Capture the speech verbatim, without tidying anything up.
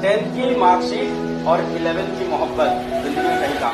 tenth की marksheet और eleventh की मोहब्बत जिंदगी में कहीं काम